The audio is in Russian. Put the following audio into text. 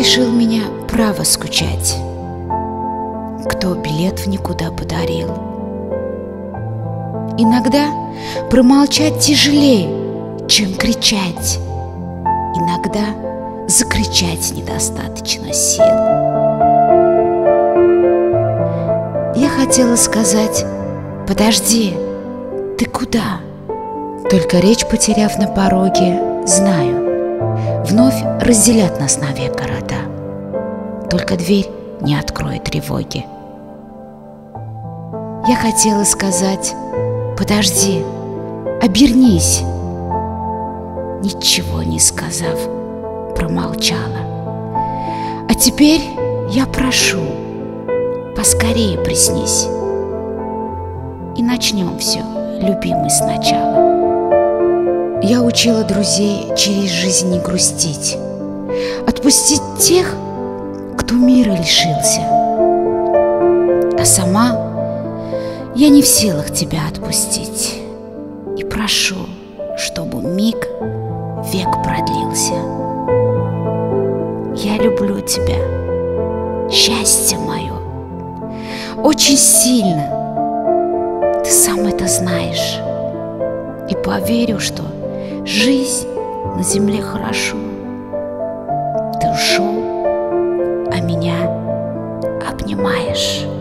лишил меня права скучать, кто билет в никуда подарил. Иногда промолчать тяжелее, чем кричать. Иногда закричать недостаточно сил. Я хотела сказать: подожди, ты куда? Только речь потеряв на пороге, знаю, вновь разделят нас навек города. Только дверь не откроет тревоги. Я хотела сказать: подожди, обернись. Ничего не сказав, промолчала. А теперь я прошу, поскорее приснись, и начнем все, любимый, сначала. Я учила друзей через жизнь не грустить, отпустить тех, кто мира лишился. А сама я не в силах тебя отпустить, и прошу, чтобы миг век продлился. Я люблю тебя, счастье мое, очень сильно. Ты сам это знаешь. И поверю, что жизнь на земле хорошо. Ты ушел, а меня обнимаешь.